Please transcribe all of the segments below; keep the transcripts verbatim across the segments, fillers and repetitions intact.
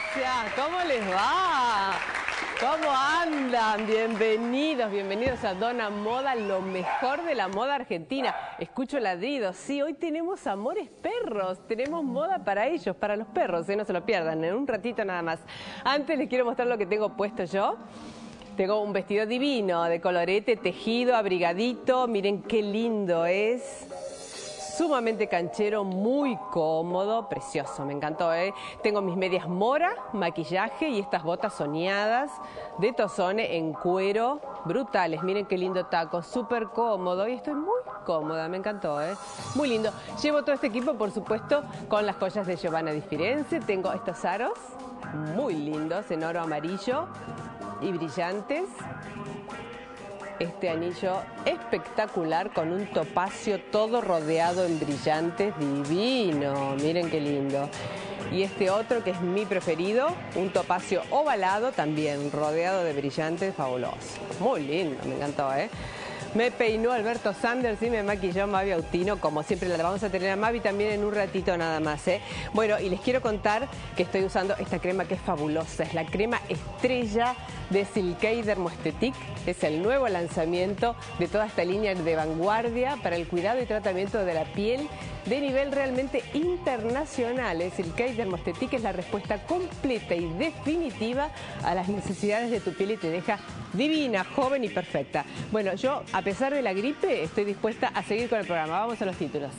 Gracias, ¿cómo les va? ¿Cómo andan? Bienvenidos, bienvenidos a Dona Moda, lo mejor de la moda argentina. Escucho ladridos, sí, hoy tenemos Amores Perros, tenemos moda para ellos, para los perros, ¿eh? No se lo pierdan, en un ratito nada más. Antes les quiero mostrar lo que tengo puesto yo. Tengo un vestido divino, de colorete, tejido, abrigadito, miren qué lindo es. Sumamente canchero, muy cómodo, precioso, me encantó, ¿eh? Tengo mis medias mora, maquillaje y estas botas soñadas de Tozone en cuero, brutales. Miren qué lindo taco, súper cómodo y estoy muy cómoda, me encantó, ¿eh? Muy lindo. Llevo todo este equipo, por supuesto, con las joyas de Giovanna Di Firenze. Tengo estos aros muy lindos en oro amarillo y brillantes. Este anillo espectacular con un topacio todo rodeado en brillantes, divino, miren qué lindo. Y este otro que es mi preferido, un topacio ovalado también, rodeado de brillantes, fabuloso. Muy lindo, me encantó, ¿eh? Me peinó Alberto Sanders y me maquilló Mavi Autino, como siempre la vamos a tener a Mavi también en un ratito nada más, ¿eh? Bueno, y les quiero contar que estoy usando esta crema que es fabulosa, es la crema estrella de Silkei Dermoestetik, es el nuevo lanzamiento de toda esta línea de vanguardia para el cuidado y tratamiento de la piel de nivel realmente internacional. ¿eh? Silkei Dermoestetik es la respuesta completa y definitiva a las necesidades de tu piel y te deja divina, joven y perfecta. Bueno, yo, a pesar de la gripe, estoy dispuesta a seguir con el programa. Vamos a los títulos.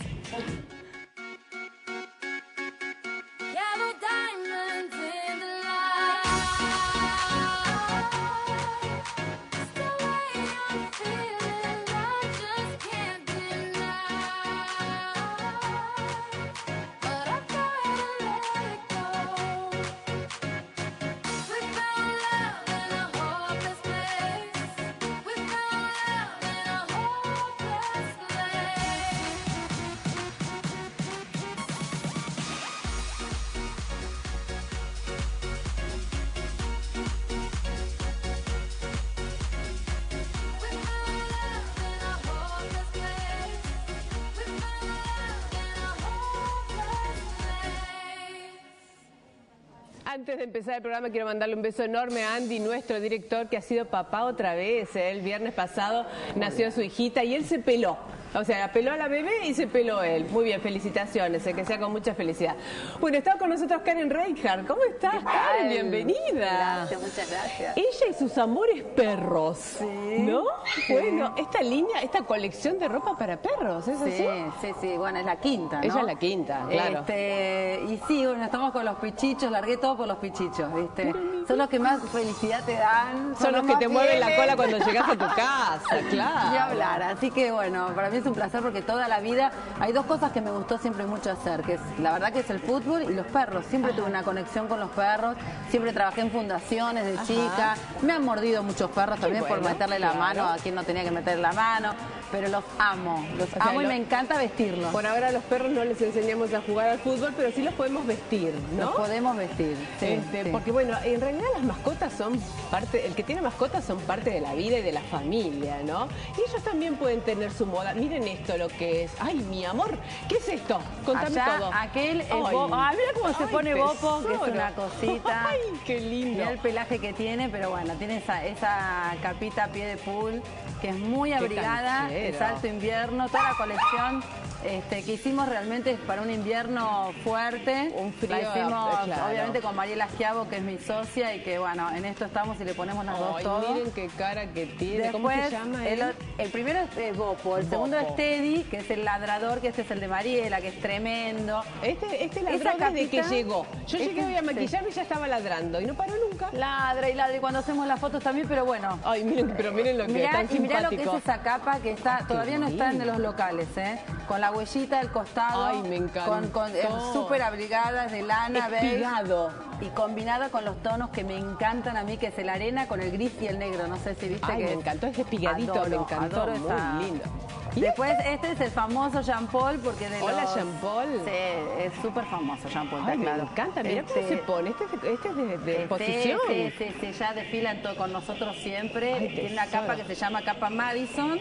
Antes de empezar el programa quiero mandarle un beso enorme a Andy, nuestro director, que ha sido papá otra vez. ¿eh? El viernes pasado nació su hijita y él se peló. O sea, peló a la bebé y se peló él. Muy bien, felicitaciones, eh, que sea con mucha felicidad. Bueno, está con nosotros Karen Reinhardt. ¿Cómo estás, Karen? Bienvenida. Gracias, muchas gracias. Ella y sus amores perros, sí, ¿no? Sí. Bueno, esta línea, esta colección de ropa para perros, ¿es sí, así? Sí, sí, bueno, es la quinta, ¿no? Ella es la quinta, claro. Este, y sí, bueno, estamos con los pichichos, largué todo por los pichichos, ¿viste? Son los que más felicidad te dan. Son, son los, los que te mueven la cola cuando llegas a tu casa, claro. Y hablar, así que bueno, para mí es un placer porque toda la vida hay dos cosas que me gustó siempre mucho hacer, que es la verdad que es el fútbol y los perros. Siempre Ajá. tuve una conexión con los perros, siempre trabajé en fundaciones de Ajá. chica, me han mordido muchos perros Qué también bueno, por meterle claro. la mano a quien no tenía que meterle la mano, pero los amo, los o sea, amo y lo... me encanta vestirlos. Por ahora a los perros no les enseñamos a jugar al fútbol, pero sí los podemos vestir, ¿no? Los podemos vestir, sí, este, sí. Porque bueno, en realidad las mascotas son parte, el que tiene mascotas son parte de la vida y de la familia, ¿no? Y ellos también pueden tener su moda. Miren esto lo que es. Ay, mi amor, ¿qué es esto? Contame Allá, todo. Aquel, el Ay. Ah, mira cómo se Ay, pone tesoro. Bopo, que es una cosita. Ay, qué lindo. Mira el pelaje que tiene, pero bueno, tiene esa, esa capita a pie de pool, que es muy abrigada, es alto invierno, toda la colección este, que hicimos realmente es para un invierno fuerte. Un frío. La hicimos claro. obviamente con Mariela Schiavo, que es mi socia, y que bueno, en esto estamos y le ponemos las dos Ay, todo. Miren qué cara que tiene. Después, ¿Cómo se llama él? El, el primero es Bopo, el Bopo. segundo es Teddy, que es el ladrador, que este es el de Mariela, que es tremendo. Este, este ladró desde que llegó. Yo este, llegué hoy a maquillarme sí. y ya estaba ladrando y no paró nunca. Ladra y ladra y cuando hacemos las fotos también, pero bueno. Ay, miren, pero miren lo que mirá, es tan y simpático. mirá lo que es esa capa que está, Ay, todavía no está en los locales, ¿eh? Con la huellita del costado. Ay, me encanta. Con, con eh, súper abrigadas de lana, Espigado. Y combinada con los tonos que me encantan a mí, que es el arena con el gris y el negro. No sé si viste Ay, que me encantó ese espigadito, adoro, me encantó. Adoro muy esa... lindo. Después este es el famoso Jean Paul, porque de Hola, los... Jean Paul. Sí, es súper famoso Jean Paul. Ay, claro. me encanta, mira este, cómo se pone. Este, es de, este es de, de este, exposición. Sí, sí, sí, ya desfilan todo con nosotros siempre. Ay, tiene una capa que se llama capa Madison.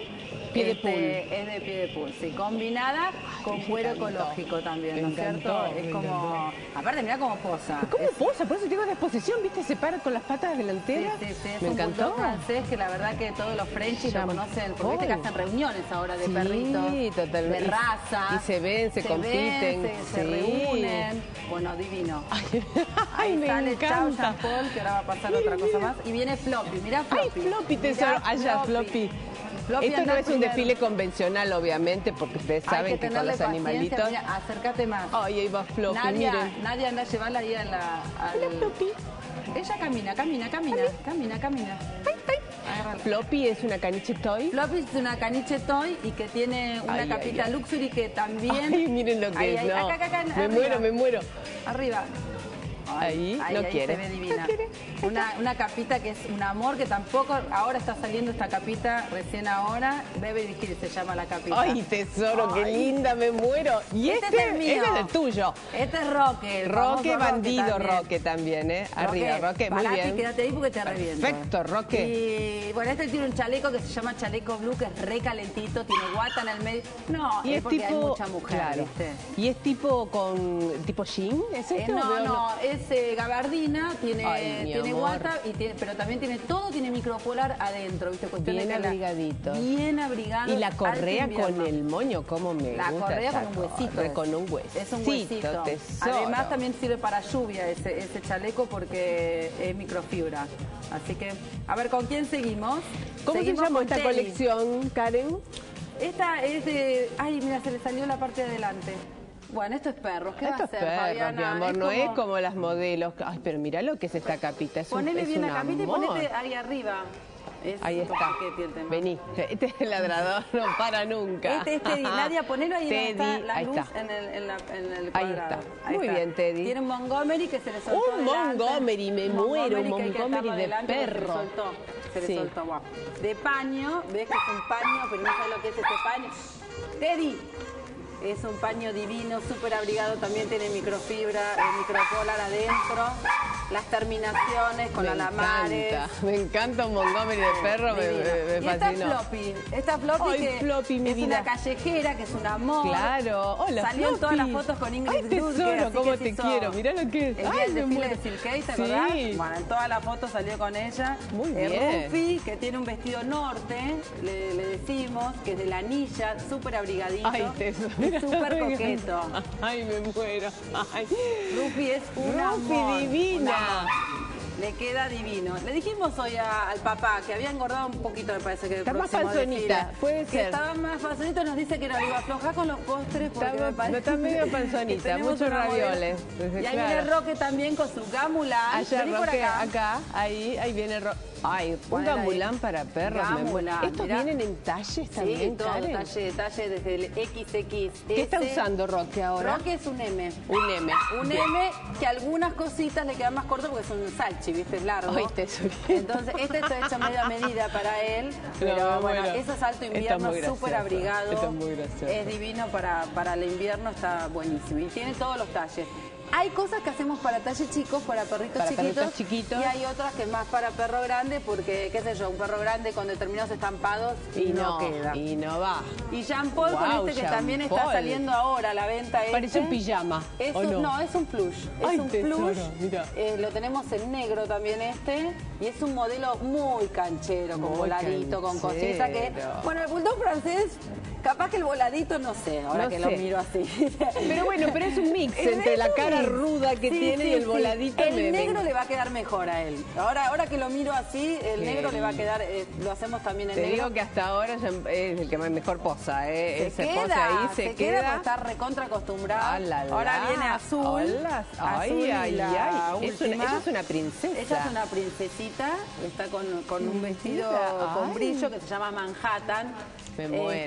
Pie de Este, pool. Es de pie de pool, sí. Combinada con cuero ecológico también, Me ¿no es cierto? encantó, Es me como... Aparte, mira cómo posa. ¿Cómo Es- posa? Por eso tengo la exposición, ¿viste? Se para con las patas Sí, delanteras. sí, sí, es Me un encantó. bulldog francés que la verdad que todos los Frenchies lo Llama- conocen, porque viste que Ay. hacen reuniones ahora de Sí, perritos, totalmente. de raza. Y se ven, se compiten, ven, se, se sí. reúnen. Bueno, divino. Ay, Ahí me sale Chao encanta. Jean Paul, que ahora va a pasar Mira, otra cosa mira. más. Y viene Floppy, mirá Ay, Floppy. Floppy, Mirá tesoro. Allá, Floppy. Floppy Esto no anda es un primero. desfile convencional, obviamente, porque ustedes Hay saben que que, con tenerle los paciencia, animalitos... mira, acércate más. Ay, ahí va Floppy, Nadia, miren. Nadia, anda a llevarla ahí a la... al- Hola, Floppy. Ella camina, camina, camina, camina, camina. Agárrala. Floppy es una caniche toy. Floppy es una caniche toy y que tiene una Ay, capita ay, ay. luxury que también... Ay, miren lo que Ahí, es, ahí, no. acá, acá, acá, me arriba. muero, me muero. Arriba. Ahí, no quiere. Se ve divina. No quiere. Una, una capita que es un amor, que tampoco... Ahora está saliendo esta capita, recién ahora. Beverly Hills se llama la capita. Ay, tesoro, qué Ay. linda, me muero. Y Este este, es el mío. este es el tuyo. Este es Roque, el famoso Roque, bandido, también. Roque también, ¿eh? Arriba, Roque, muy parate y bien. quédate ahí porque te reviento. Perfecto, Roque. Y bueno, este tiene un chaleco que se llama chaleco blue, que es re calentito, tiene guata en el medio. No, Y es es porque tipo, hay mucha mujer, claro. ¿viste? Y es tipo con, tipo jean, ¿es Eh, esto? no, Veo, no, es eh, gabardina, tiene, Ay, mi tiene amor. guata, y tiene, pero también tiene todo, tiene micropolar adentro, ¿viste? Cuestión de Bien que la- abrigadito. bien abrigado. Y la alto correa invierno. con el moño, cómo me La gusta correa esa con un huesito. correa, es. Con un huesito. Es un huesito. tesoro. Además también sirve para lluvia ese, ese chaleco porque es microfibra. Así que, a ver, ¿con quién seguimos? ¿Cómo Seguimos se llama con esta Teddy. colección, Karen? Esta es de... Ay, mira, se le salió la parte de adelante. Bueno, esto es perros. ¿Qué Esto va a es ser, perro, Fabiana? mi amor, no es como las modelos. Ay, pero mira lo que es esta capita. Es un, Ponele es bien un la capita y amor. ponete ahí arriba. Es Ahí un está. poquito el tema. Vení. Este es el ladrador, no para nunca. Este es Teddy. Nadia, ponelo ahí donde está Teddy, la ahí luz está. En, el, en, la, en el Ahí cuadrado. está. Muy bien, Teddy. Tiene un Montgomery que se le soltó Un delante. Montgomery, me Un muero, un que hay que Montgomery atarlo de delante porque perro. Se le soltó. Se le Sí. soltó, guau. De paño, ves que es un paño, pero no sabes lo que es este paño. Teddy. Es un paño divino, súper abrigado, también tiene microfibra, eh, micropolar adentro, las terminaciones con Me alamares. encanta, me encanta un Montgomery de perro, me, Divino. me, me Y esta fascinó. Floppy, esta Floppy Ay, que Floppy, mi es vida. una callejera, que es un amor. Claro, hola Salió en todas Floppy. las fotos con Ingrid Ay, Dudke, tesoro, así cómo que te se hizo quiero, mirá lo que es. El Ay, día del me desfile muero. de Silkei, ¿te Sí. acordás? Bueno, en todas las fotos salió con ella. Muy Eh, bien. Rufi, que tiene un vestido norte, le, le decimos, que es de la anilla, súper abrigadito. Ay, tesoro. Y súper coqueto. Ay, me muero. Ay. Rufi es una Rufi divina. Le queda divino. Le dijimos hoy a- al papá que había engordado un poquito, me parece que el Está más próximo panzonita, desfile. puede Que ser. estaba más panzonito, nos dice que no le iba a aflojar con los postres porque Está- me parece está medio que panzonita, tenemos muchos una modelo. ravioles. Y ahí Claro. viene Roque también con su gamulán. Allá, Vení por Roque, acá. acá, ahí, ahí viene Roque. Ay, un Ponela ahí. gambulán para perros. me muero. Gamulán, ¿Estos mirá. vienen en talles Sí, también, todo, Karen? talle, talle desde el equis equis. ¿Qué está usando Roque ahora? Roque es un M. Un M. Un Bien. M que algunas cositas le quedan más corto porque es un salchi, ¿viste? Es largo. Ay, te soy- Entonces, este está hecho media medida para él. Pero me bueno, muero. eso es alto Esto es invierno, muy gracioso. súper abrigado. Esto es muy gracioso. Es divino para, para el invierno, está buenísimo. Y tiene todos los talles. Hay cosas que hacemos para talles chicos, para perritos Para chiquitos. perritos chiquitos. Y hay otras que más para perro grande, porque, qué sé yo, un perro grande con determinados estampados Y no, queda. y no va. Y Jean Paul con Guau, este que Jean también está Paul. saliendo ahora a la venta. Parece este. un pijama, Es ¿o un- no? es un plush. Es Ay, un tesoro, plush. mira. Eh, lo tenemos en negro también este. Y es un modelo muy canchero, con Muy voladito, con canchero. cosita que... Bueno, el bulldog francés, capaz que el voladito no sé, ahora No que sé. lo miro así. Pero bueno, pero es un mix Es entre la un cara mix. ruda que Sí, tiene sí, y el sí. voladito. El me- me- negro le va a quedar mejor a él. Ahora, ahora que lo miro así, el Qué negro le va a lindo. quedar, eh, lo hacemos también en Te negro. digo que hasta ahora ya es el que más mejor posa, ¿eh? Él Se se queda, posa ahí, se, se queda queda. porque está recontra acostumbrado. Ah, la, la. Ahora viene azul. Hola. Ay, azul y ay, la ay. Es una- última. ella es una princesa. Ella es una princesita, está con, con un vestido Mira, con ay. brillo que se llama Manhattan. Me muero. Este,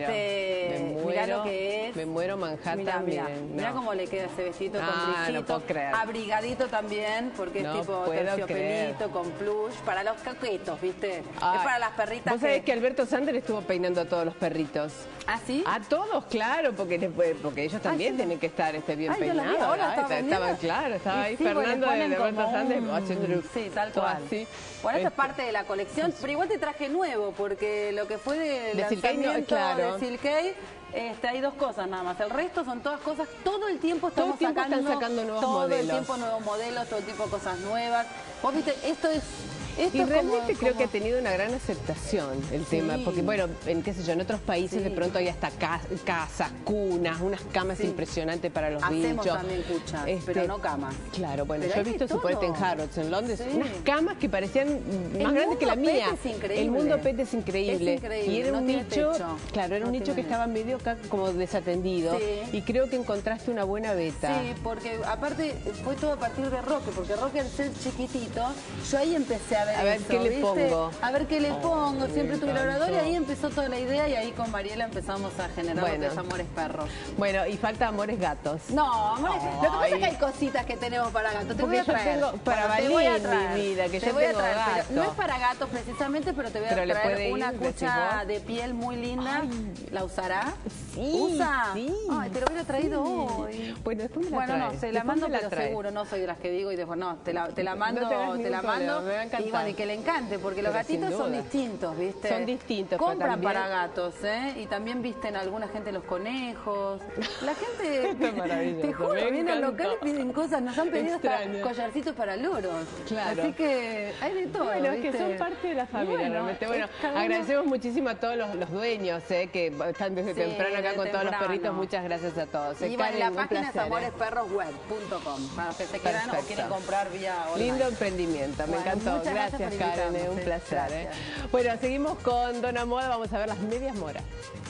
que, me mirá muero, lo que es. Me muero Manhattan, Mirá, mirá, miren, mirá no. cómo le queda ese vestido con Ah, brillito. no puedo creer. Abrigadito también, porque No es tipo puedo terciopelito, creer. con plush. Para los caquetos, ¿viste? Ay, es para las perritas ¿Vos sabés que Alberto Sander estuvo peinando a todos los perritos? ¿Ah, sí? A todos, claro, porque, después- porque ellos también Ay, tienen que estar este, bien Ay, yo la vi peinados. ahora, ¿no? estaba Estaban, vendiendo. claro, estaba Y ahí sí, bueno, Fernando de, ponen de Alberto como Sander un- haciendo Sí, tal todo cual. así. Bueno, esto es Este, parte de la colección, pero igual te traje nuevo, porque lo que fue de De Silkei, no, lanzamiento claro. de Silkei, este, hay dos cosas nada más. El resto son todas cosas, todo el tiempo estamos Todo el tiempo sacando, están sacando nuevos todo modelos. el tiempo nuevos modelos, todo el tiempo cosas nuevas. Vos viste, esto es... Esto Y es realmente como- creo como- que ha tenido una gran aceptación el tema, porque bueno, en qué sé yo, en otros países Sí. de pronto hay hasta ca- casas, cunas, unas camas Sí. impresionantes para los Hacemos bichos. también cuchas, Este, pero no camas. Claro, bueno, Pero yo he hay de visto suponete en todo. Harrods, en Londres, Sí. unas camas que parecían más El grandes que la mundo pet mía. es increíble. El mundo pet es increíble. Es increíble, Y era no un tiene nicho, techo. claro, era un No nicho que tiene estaba medio ca- como desatendido. Sí. Y creo que encontraste una buena beta. Sí, porque aparte fue todo a partir de Roque, porque Roque al ser chiquitito, yo ahí empecé a ver A ver eso, qué le ¿viste? pongo. A ver qué le Oh, pongo, me siempre tuve el encantó. orador y ahí empezó toda la idea y ahí con Mariela empezamos a generar Bueno. lo que es Amores Perros. Bueno, y falta Amores Gatos. No, Amores, lo que pasa es que Ay. hay cositas que tenemos para gatos, te Porque voy a yo traer. tengo para Bueno, te voy a Balín, traer. mi vida, que Te yo voy a tengo traer, pero gato. no es para gatos precisamente, pero te voy a Pero le traer puede ir, una decís cucha vos. de piel muy linda. ¿La usará? Sí, ¿Usa? sí, Ay, te lo hubiera traído sí. hoy. Bueno, después me la Bueno, no, traes. se la Después mando, me la pero traes. seguro, no soy de las que digo y después no, te la, te la mando, No te hagas te la ningún problema, mando. me va a encantar. Y bueno, y que le encante, porque los Pero sin gatitos son duda. distintos, ¿viste? Son distintos, pero Compran también- para gatos, ¿eh? Y también visten alguna gente los conejos. La gente, Esto es maravilloso, te juro, me viene al encantó. local y piden cosas, nos han pedido hasta Extraño. collarcitos para loros. Claro. Así que hay de todo, Bueno, es que ¿viste? son parte de la familia, Bueno, realmente. Bueno, es cada uno- agradecemos muchísimo a todos los, los dueños, eh, que están desde Sí, temprano acá de con todos los temprano. perritos. Muchas gracias a todos. Y Eh, bueno, Karen, la un página es placer, eh. amores perros web punto com para los que se quieran o Perfecto. quieren comprar vía online. Lindo emprendimiento, me Bueno, encantó. muchas gracias Gracias, por Karen, eh, invitarnos, un eh. placer. eh. Gracias. Bueno, seguimos con Dona Moda, vamos a ver las medias moras.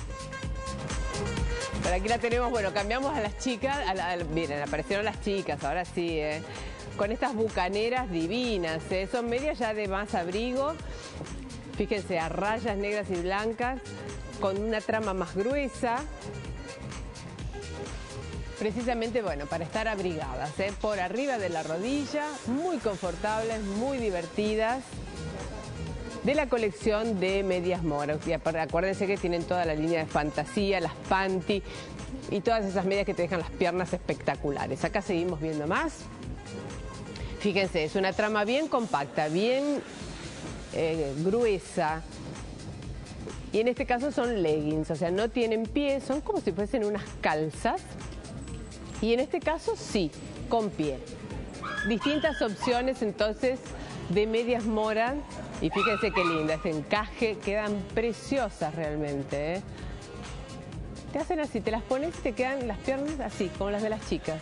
Por aquí la tenemos, bueno, cambiamos a las chicas, a la- a la- miren, aparecieron las chicas, ahora sí, ¿eh? Con estas bucaneras divinas, ¿eh? Son medias ya de más abrigo, fíjense, a rayas negras y blancas, con una trama más gruesa. Precisamente, bueno, para estar abrigadas, ¿eh? Por arriba de la rodilla, muy confortables, muy divertidas. De la colección de medias moras. Y aparte, acuérdense que tienen toda la línea de fantasía, las panty y todas esas medias que te dejan las piernas espectaculares. Acá seguimos viendo más. Fíjense, es una trama bien compacta, bien eh, gruesa. Y en este caso son leggings, o sea, no tienen pie, son como si fuesen unas calzas. Y en este caso sí, con pie. Distintas opciones entonces de medias moras. Y fíjense qué linda, este encaje, quedan preciosas realmente, ¿eh? Te hacen así, te las pones y te quedan las piernas así, como las de las chicas.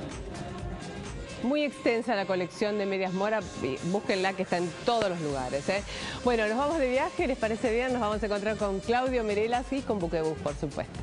Muy extensa la colección de medias moras, búsquenla que está en todos los lugares, ¿eh? Bueno, nos vamos de viaje, ¿les parece bien? Nos vamos a encontrar con Claudio Mirelas y con Buquebus, por supuesto.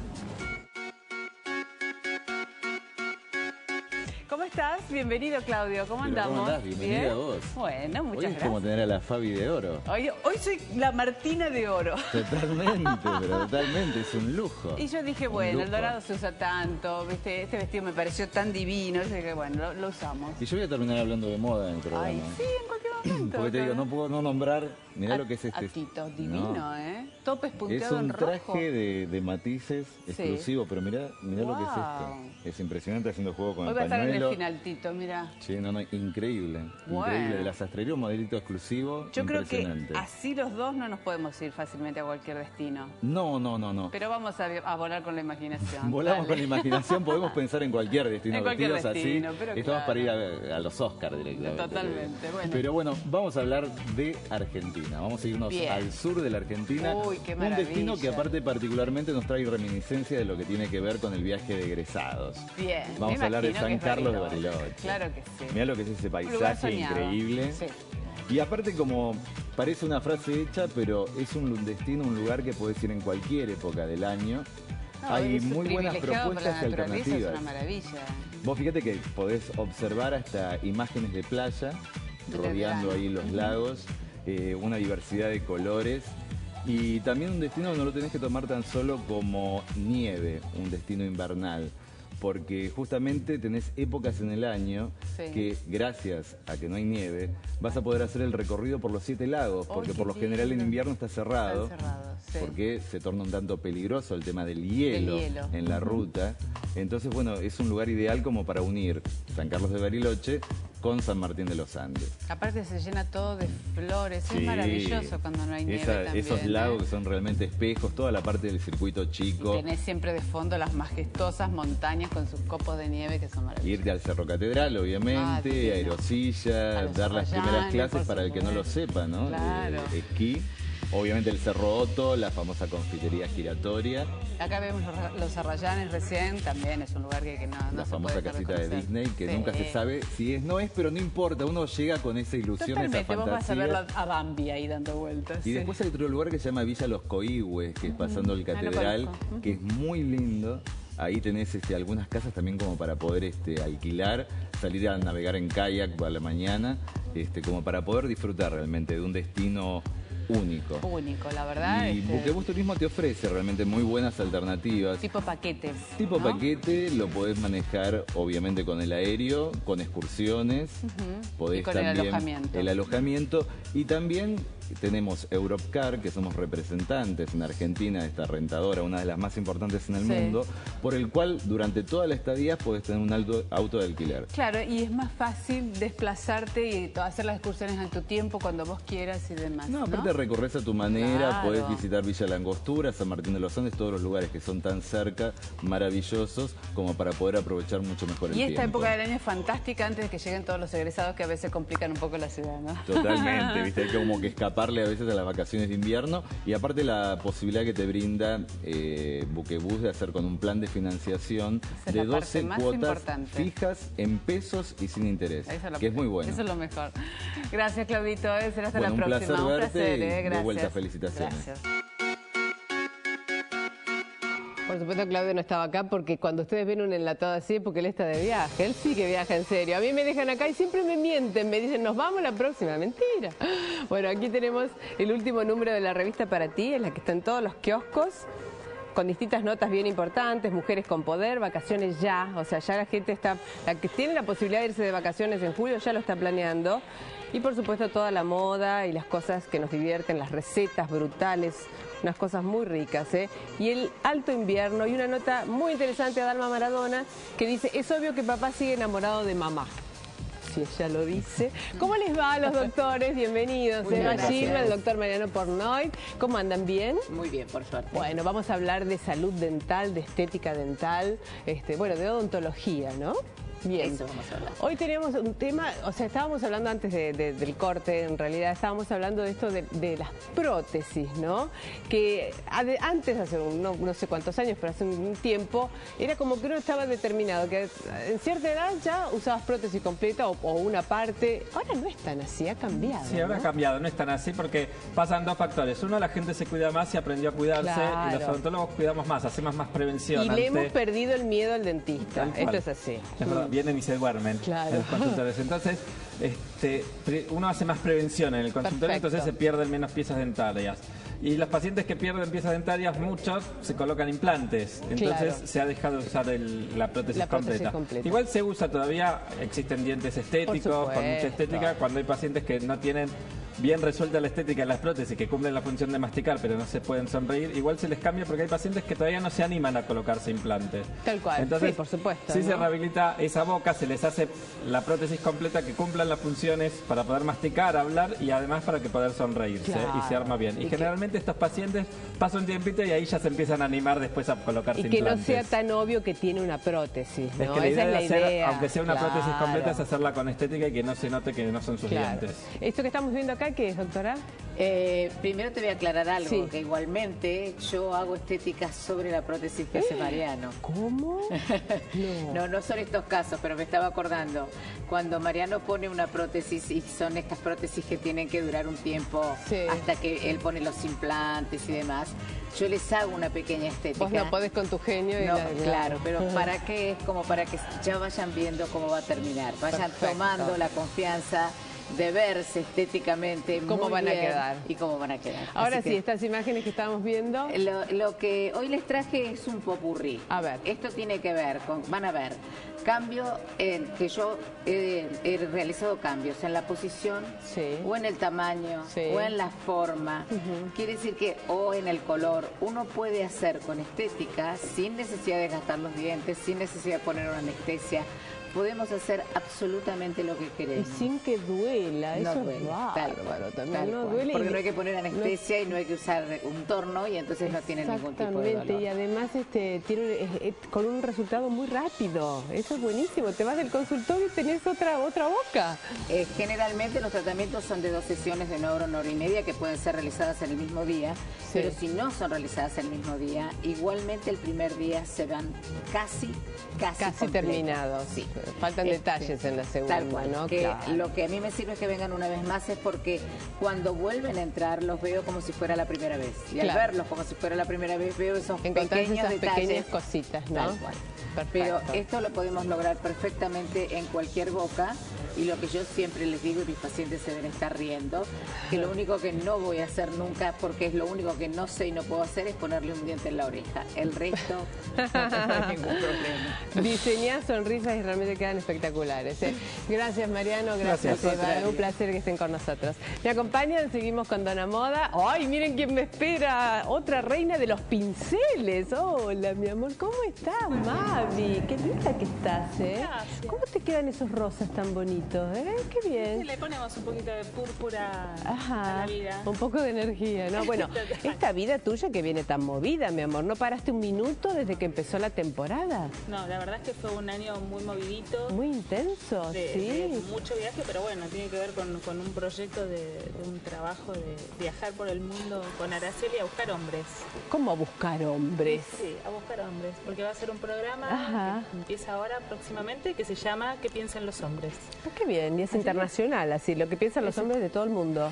¿Cómo estás? Bienvenido, Claudio. ¿Cómo Pero, andamos? ¿cómo andás? Bienvenida ¿Bien? a vos. Bueno, muchas Hoy es gracias. como tener a la Fabi de oro. Hoy, hoy soy la Martina de Oro. Totalmente, pero totalmente, es un lujo. Y yo dije, Un bueno, el lujo. dorado se usa tanto, ¿viste? Este vestido me pareció tan divino, yo dije, bueno, lo, lo usamos. Y yo voy a terminar hablando de moda en el programa. Ay, sí, en cualquier momento. Porque te digo, no puedo no nombrar, mirá A- lo que es este. a Tito, divino, No. ¿eh? Topes Es punteado un en rojo. traje de, de matices exclusivo, pero mirá, mirá lo que es Wow. esto. Es impresionante haciendo juego con Hoy el va a estar en pañuelo. el final, Tito, mira. Sí, no, no, increíble. Bueno. Increíble. De la sastrería, un modelito exclusivo. Yo creo que impresionante. así los dos no nos podemos ir fácilmente a cualquier destino. No, no, no, no. Pero vamos a, a volar con la imaginación. Volamos Dale. con la imaginación, podemos pensar en cualquier destino. En cualquier vestidos destino, así. pero Estamos claro. para ir a, a los Oscars directamente. Totalmente, bueno. Pero bueno, vamos a hablar de Argentina. Vamos a irnos Bien. al sur de la Argentina. Uy, qué un maravilla. destino que aparte particularmente nos trae reminiscencia de lo que tiene que ver con el viaje de egresados. Bien. Vamos me a hablar de imagino San que es Carlos de Bariloche. Bariloche. Claro que sí. Mirá lo que es ese Un lugar paisaje soñado. increíble. Sí. Y aparte como parece una frase hecha, pero es un destino, un lugar que podés ir en cualquier época del año. No, Hay es muy buenas privilegiado por la propuestas y naturaleza, alternativas. Es una maravilla. Vos fíjate que podés observar hasta imágenes de playa, De rodeando verano. ahí los lagos, eh, una diversidad de colores. Y también un destino no lo tenés que tomar tan solo como nieve, un destino invernal. Porque justamente tenés épocas en el año sí. que gracias a que no hay nieve vas a poder hacer el recorrido por los siete lagos, porque oh, por lo general en invierno está cerrado, cerrado sí. porque se torna un tanto peligroso el tema del hielo, del hielo. en la uh-huh. ruta. Entonces, bueno, es un lugar ideal como para unir San Carlos de Bariloche con San Martín de los Andes. Aparte se llena todo de flores, sí, es maravilloso cuando no hay nieve esa, también, esos lagos ¿eh? que son realmente espejos, toda la parte del circuito chico. Y tenés siempre de fondo las majestuosas montañas con sus copos de nieve que son maravillosos. Irte al Cerro Catedral, obviamente, ah, Aerosilla, dar las primeras clases para el que no lo sepa, ¿no? Claro. Eh, esquí. Obviamente el Cerro Otto, la famosa confitería giratoria. Acá vemos los, los Arrayanes recién, también es un lugar que, que no, no La se famosa puede casita de Disney, que sí. nunca se sabe si es, no es, pero no importa, uno llega con esa ilusión, Totalmente, esa fantasía. vos vas a ver a Bambi ahí dando vueltas. Y sí. después hay otro lugar que se llama Villa Los Coihües, que es pasando el Catedral, ah, que es muy lindo. Ahí tenés este, algunas casas también como para poder este, alquilar, salir a navegar en kayak para la mañana, este, como para poder disfrutar realmente de un destino único. Único, la verdad. Y este... Buquebus Turismo te ofrece realmente muy buenas alternativas. Tipo paquetes. Tipo ¿no? paquete, lo podés manejar obviamente con el aéreo, con excursiones. Uh-huh. Podés y con también, el alojamiento. El alojamiento. Y también tenemos Europcar, que somos representantes en Argentina de esta rentadora, una de las más importantes en el sí. mundo, por el cual durante toda la estadía podés tener un auto, auto de alquiler. Claro, y es más fácil desplazarte y hacer las excursiones en tu tiempo, cuando vos quieras y demás. No, aparte ¿no? recorres a tu manera, claro. podés visitar Villa La Angostura, San Martín de los Andes, todos los lugares que son tan cerca, maravillosos, como para poder aprovechar mucho mejor el tiempo. Y esta tiempo. época del año es fantástica antes de que lleguen todos los egresados que a veces complican un poco la ciudad, ¿no? Totalmente, viste, hay como que escaparle a veces a las vacaciones de invierno y aparte la posibilidad que te brinda eh, Buquebus de hacer con un plan de financiación de doce cuotas importante. fijas en pesos y sin interés, que es, es muy bueno. Eso es lo mejor. Gracias, Claudito, eh, será hasta bueno, la un próxima. Placer un verte placer, eh, y gracias. de vuelta, felicitaciones. Gracias. Por supuesto, Claudio no estaba acá porque cuando ustedes ven un enlatado así es porque él está de viaje. Él sí que viaja en serio. A mí me dejan acá y siempre me mienten. Me dicen, nos vamos la próxima. Mentira. Bueno, aquí tenemos el último número de la revista Para Ti, es la que está en todos los kioscos, con distintas notas bien importantes, mujeres con poder, vacaciones ya. O sea, ya la gente está, la que tiene la posibilidad de irse de vacaciones en julio ya lo está planeando. Y por supuesto toda la moda y las cosas que nos divierten, las recetas brutales, unas cosas muy ricas, ¿eh? Y el alto invierno, y una nota muy interesante de Dalma Maradona, que dice, es obvio que papá sigue enamorado de mamá. Si ella lo dice. ¿Cómo les va a los doctores? Bienvenidos. Eva Gilma, el doctor Mariano Pornoy. ¿Cómo andan? ¿Bien? Muy bien, por suerte. Bueno, vamos a hablar de salud dental, de estética dental, este, bueno, de odontología, ¿no? Bien. Eso vamos a hablar. Hoy tenemos un tema, o sea, estábamos hablando antes de, de, del corte, en realidad estábamos hablando de esto de, de las prótesis, ¿no? Que ade, antes, hace un, no, no sé cuántos años, pero hace un tiempo, era como que uno estaba determinado, que en cierta edad ya usabas prótesis completa o, o una parte. Ahora no es tan así, ha cambiado. Sí, ahora ¿no? ha cambiado, no es tan así porque pasan dos factores. Uno, la gente se cuida más y aprendió a cuidarse, claro. y los odontólogos cuidamos más, hacemos más prevención. Y ante... le hemos perdido el miedo al dentista. Esto es así. Es verdad, vienen y se duermen claro. en los consultorios. Entonces, este, uno hace más prevención en el consultorio, Perfecto. entonces se pierden menos piezas dentarias. Y los pacientes que pierden piezas dentarias, muchos se colocan implantes. Entonces claro. se ha dejado de usar el, la, prótesis, la prótesis completa. completa. Igual se usa todavía, existen dientes estéticos con mucha estética, cuando hay pacientes que no tienen bien resuelta la estética de las prótesis, que cumplen la función de masticar, pero no se pueden sonreír, igual se les cambia porque hay pacientes que todavía no se animan a colocarse implantes. Tal cual, entonces, sí, por supuesto. Si ¿no? se rehabilita esa boca, se les hace la prótesis completa que cumplan las funciones para poder masticar, hablar y además para que poder sonreírse, claro. y se arma bien. Y, y generalmente que... estos pacientes pasan un tiempito y ahí ya se empiezan a animar después a colocarse implantes. Y que implantes. no sea tan obvio que tiene una prótesis, ¿no? Es que la Esa idea es la de hacer, idea. aunque sea una claro. prótesis completa, es hacerla con estética y que no se note que no son sus claro. dientes. ¿Esto que estamos viendo acá qué es, doctora? Eh, primero te voy a aclarar algo, sí. que igualmente yo hago estética sobre la prótesis que hace Mariano. ¿Cómo? No. no, no son estos casos, pero me estaba acordando. Cuando Mariano pone una prótesis, y son estas prótesis que tienen que durar un tiempo sí. hasta que él pone los implantes y demás, yo les hago una pequeña estética. Vos no podés con tu genio. Y no, la... claro, pero ¿para qué? Es como para que ya vayan viendo cómo va a terminar, vayan Perfecto. tomando la confianza de verse estéticamente cómo muy van bien a quedar. Y cómo van a quedar. Ahora Así sí, que estas imágenes que estamos viendo. Lo, lo que hoy les traje es un popurrí. A ver. Esto tiene que ver con, van a ver, cambio en que yo he, he realizado cambios en la posición, Sí. o en el tamaño, Sí. o en la forma. Ujú. Quiere decir que, o en el color, uno puede hacer con estética sin necesidad de gastar los dientes, sin necesidad de poner una anestesia. Podemos hacer absolutamente lo que Y queremos. sin que duela, No eso duele, es tal bárbaro cual, también, tal no cual. duele. Porque y- no hay que poner anestesia y no hay que usar un torno y entonces no tiene ningún tipo de Exactamente, dolor. y además este, tiene, es- es con un resultado muy rápido. Eso es buenísimo. Te vas del consultorio y tenés otra, otra boca. Eh, generalmente los tratamientos son de dos sesiones de una hora, una hora y media que pueden ser realizadas en el mismo día, Sí. pero si no son realizadas en el mismo día, igualmente el primer día se van casi, casi, Casi completos. terminados. Sí. Faltan Este, detalles en la segunda, Tal cual, ¿no? que Claro. lo que a mí me sirve es que vengan una vez más es porque cuando vuelven a entrar los veo como si fuera la primera vez. Y al Claro. verlos como si fuera la primera vez veo esos Encontrás pequeños esas detalles. pequeñas cositas, ¿no? Tal cual. Perfecto. Pero esto lo podemos lograr perfectamente en cualquier boca y lo que yo siempre les digo y mis pacientes se deben estar riendo, que lo único que no voy a hacer nunca, porque es lo único que no sé y no puedo hacer, es ponerle un diente en la oreja. El resto no tengo ningún problema. Diseñás sonrisas y realmente quedan espectaculares. ¿eh? Gracias, Mariano. Gracias, Gracias. Eva. Un placer que estén con nosotros. Me acompañan, seguimos con Dona Moda. ¡Ay, miren quién me espera! Otra reina de los pinceles. Hola, mi amor. ¿Cómo estás, Mavi? Qué linda que estás, ¿eh? Gracias. ¿Cómo te quedan esos rosas tan bonitos, eh? Qué bien. Le ponemos un poquito de púrpura a Ajá, la vida. un poco de energía, ¿no? Bueno, Total. esta vida tuya que viene tan movida, mi amor, ¿no paraste un minuto desde que empezó la temporada? No, la verdad es que fue un año muy movidito, Muy intenso, de, sí. de mucho viaje, pero bueno, tiene que ver con, con un proyecto de, de un trabajo de viajar por el mundo con Araceli a buscar hombres. ¿Cómo a buscar hombres? Sí, a buscar hombres, porque va a ser un programa Ajá. que empieza ahora próximamente que se llama ¿Qué piensan los hombres? Ah, qué bien, y es internacional, así, lo que piensan los hombres de todo el mundo.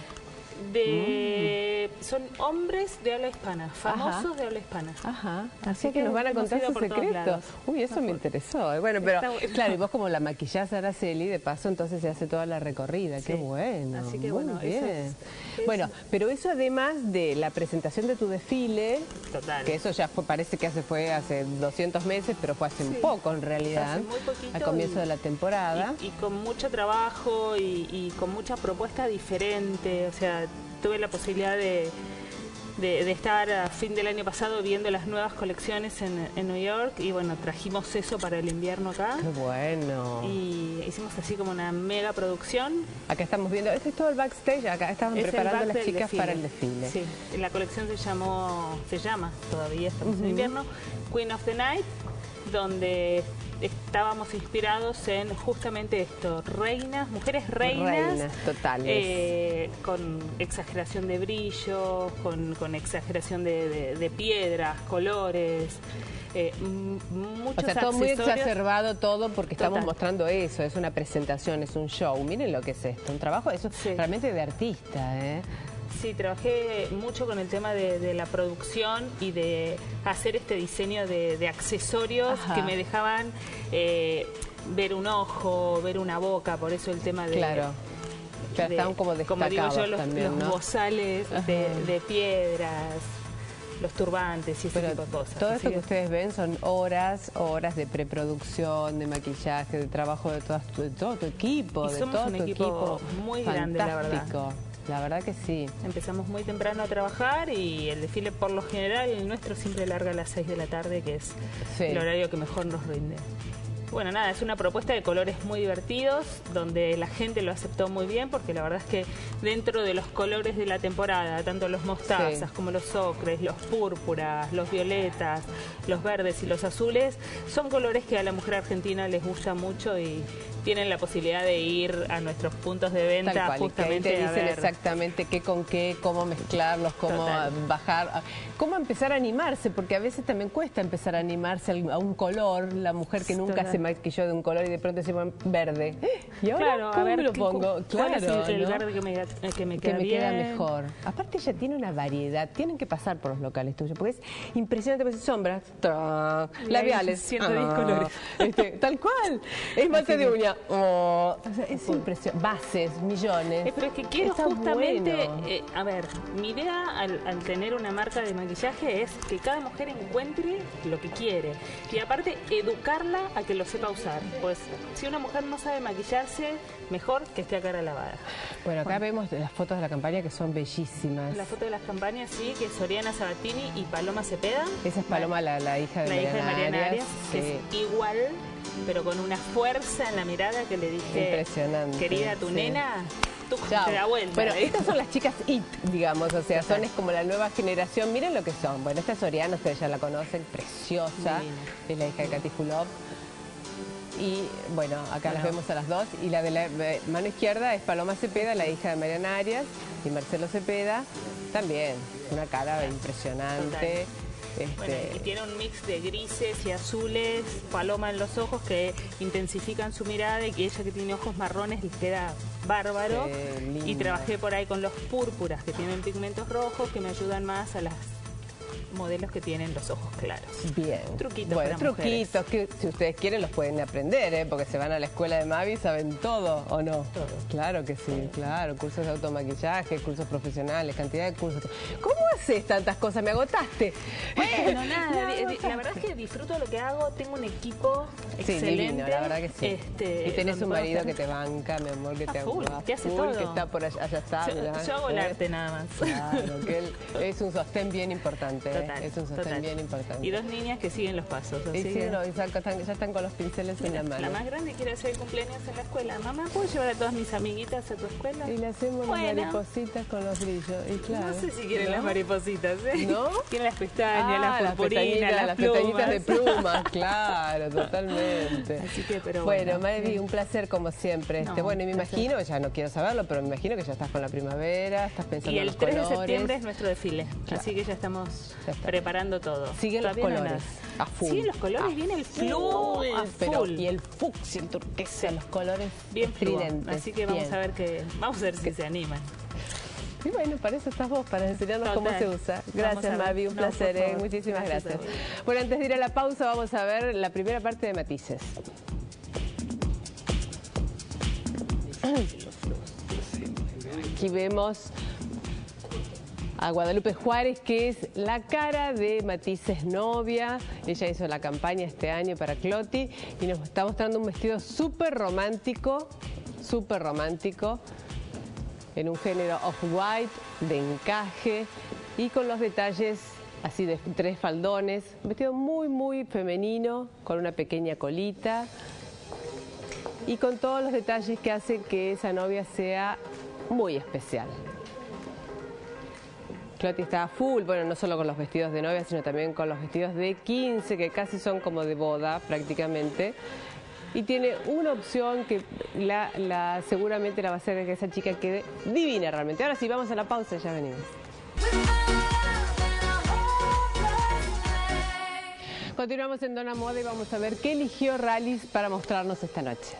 De, Son hombres de habla hispana, famosos Ajá. de habla hispana. Ajá, así Así que que nos van a hemos contar ido sus por todos secretos. lados. Uy, eso me interesó. Bueno, pero Está bueno. claro, y vos como la maquillás a Araceli, de paso entonces se hace toda la recorrida. Qué Sí. bueno. Así que muy bueno, eso bien. es- es- Bueno, pero eso además de la presentación de tu desfile, Total. que eso ya fue, parece que hace fue hace doscientos meses, pero fue hace un Sí. poco en realidad, Hace muy poquito al comienzo y- de la temporada. Y, y con mucho trabajo y, y con mucha propuesta diferente. O sea, tuve la posibilidad de, de, de estar a fin del año pasado viendo las nuevas colecciones en, en New York y bueno, trajimos eso para el invierno acá. Qué bueno. Y hicimos así como una mega producción. Acá estamos viendo, este es todo el backstage, acá estaban Es el preparando back las del chicas desfile. para el desfile. Sí, la colección se llamó, se llama, todavía estamos en invierno, Queen of the Night, donde estábamos inspirados en justamente esto, reinas, mujeres reinas, Reinas totales. eh, con exageración de brillo, con, con exageración de, de- de piedras, colores, eh, m- muchos O sea, todo muy accesorios. exacerbado todo porque estamos Total. mostrando eso, es una presentación, es un show. Miren lo que es esto, un trabajo eso Sí. realmente de artista, ¿eh? Sí, trabajé mucho con el tema de, de la producción y de hacer este diseño de, de accesorios Ajá. que me dejaban eh, ver un ojo, ver una boca, por eso el tema de... Claro. Claro, de- estaban como como digo destacados yo, los, también, los ¿no? bozales de, Ajá. de piedras, los turbantes y ese Pero tipo de cosas. todo Así esto que que- ustedes ven son horas, horas de preproducción, de maquillaje, de trabajo de, todas tu- de todo tu equipo, Y de somos todo un tu equipo equipo. muy grande, la verdad. Fantástico. La verdad que sí. Empezamos muy temprano a trabajar y el desfile por lo general, el nuestro siempre larga a las seis de la tarde, que es Sí. el horario que mejor nos rinde. Bueno, nada, es una propuesta de colores muy divertidos, donde la gente lo aceptó muy bien, porque la verdad es que dentro de los colores de la temporada, tanto los mostazas Sí. como los ocres, los púrpuras, los violetas, los verdes y los azules, son colores que a la mujer argentina les gusta mucho y tienen la posibilidad de ir a nuestros puntos de venta Tal cual, y que ahí justamente te a dicen ver. exactamente qué con qué, cómo mezclarlos, cómo Total. bajar, cómo empezar a animarse, porque a veces también cuesta empezar a animarse al- a un color, la mujer que nunca Total. se maquilló de un color y de pronto se pone verde. ¿Y ahora Claro, cómo a ver, me lo ¿qué- pongo? ¿cuál Claro, es el, el ¿no? verde que me, que me que queda me bien? queda mejor. Aparte ella tiene una variedad, tienen que pasar por los locales tuyos, porque es impresionante, pues sombras, tra, Y ahí labiales, ciento diez colores. este, tal cual, esmalte de uña, oh, o sea, es impresionante, bases, millones. Eh, pero es que quiero Está justamente, bueno. eh, a ver, mi idea al, al tener una marca de maquillaje es que cada mujer encuentre lo que quiere y aparte educarla a que lo sepa usar. Pues si una mujer no sabe maquillarse, mejor que esté a cara lavada. Bueno, acá vemos las fotos de la campaña que son bellísimas. La foto de las campañas, sí, que es Oriana Sabatini y Paloma Cepeda. Esa es Paloma, la, la hija de La hija de Mariana Mariana Arias, sí. que es igual, pero con una fuerza en la mirada que le dije, Impresionante, querida, tu sí. nena, tú Chao. te da vuelta. Bueno, ¿eh? estas son las chicas IT, digamos, o sea, son es como la nueva generación. Miren lo que son. Bueno, esta es Oriana, ustedes ya la conocen, preciosa. Divina. Es la hija de Katy Fulop. Y bueno, acá las vemos a las dos. Y la de la eh, mano izquierda es Paloma Cepeda, la hija de Mariana Arias. Y Marcelo Cepeda, también. Una cara impresionante. Este, Bueno, y tiene un mix de grises y azules, paloma en los ojos que intensifican su mirada y que ella que tiene ojos marrones les queda bárbaro. Qué lindo. Y trabajé por ahí con los púrpuras que tienen pigmentos rojos que me ayudan más a las modelos que tienen los ojos claros. Bien. Truquitos bueno, para truquitos que si ustedes quieren los pueden aprender, ¿eh? Porque se van a la escuela de Mavi, saben todo, ¿o no? Todo. Claro que sí, claro. Cursos de automaquillaje, cursos profesionales, cantidad de cursos. ¿Cómo haces tantas cosas? Me agotaste. Bueno, nada, di- di- la verdad es que disfruto lo que hago, tengo un equipo Sí, excelente. divino, la verdad que sí. Este, y tenés donde un puedo marido hacer- que te banca, mi amor, que te A full, a que hace full, todo. que está por allá, allá está. Yo, mirá, yo hago el ¿eh? arte nada más. Claro, que él es un sostén bien importante, ¿eh? Total, es un sostén total. bien importante. Y dos niñas que siguen los pasos. Y Así sí, que- no, y saca- están- ya están con los pinceles en la Mira, mano. la más grande quiere hacer el cumpleaños en la escuela. Mamá, ¿puedo llevar a todas mis amiguitas a tu escuela? Y le hacemos Bueno. las maripositas con los brillos. Y claro, No sé si quieren ¿no? las maripositas, ¿eh? ¿No? Quieren las pestañas, Ah, las purpurinas, pestañitas, las, las plumas. pestañitas de plumas, claro, totalmente. Así que, pero bueno, bueno. Mavi, un placer como siempre. No, Este, bueno, y me un placer. imagino, ya no quiero saberlo, pero me imagino que ya estás con la primavera, estás pensando Y en el los tres de colores. septiembre es nuestro desfile, Claro. así que ya estamos Ya está. preparando todo. Siguen los Todavía no colores, nada. a full. Siguen los colores, A viene el full, flu a pero- full. y el fucsia, el turquesa, los colores Bien fluo. estridentes. Así que vamos Bien. a ver que vamos a ver si se animan. Y bueno, para eso estás vos, para enseñarnos Total. cómo se usa. Vamos Gracias, a ver. Mavi, un No, placer, por ¿eh? favor. Muchísimas Gracias a gracias. vos. Bueno, antes de ir a la pausa, vamos a ver la primera parte de Matices. Aquí vemos a Guadalupe Juárez, que es la cara de Matices novia. Ella hizo la campaña este año para Cloti y nos está mostrando un vestido súper romántico, súper romántico, en un género off-white, de encaje y con los detalles así de tres faldones. Un vestido muy, muy femenino, con una pequeña colita y con todos los detalles que hacen que esa novia sea muy especial. Cloti está a full, bueno, no solo con los vestidos de novia, sino también con los vestidos de quince, que casi son como de boda prácticamente. Y tiene una opción que la, la, seguramente la va a hacer que esa chica quede divina realmente. Ahora sí, vamos a la pausa y ya venimos. Continuamos en Dona Moda y vamos a ver qué eligió Rallis para mostrarnos esta noche.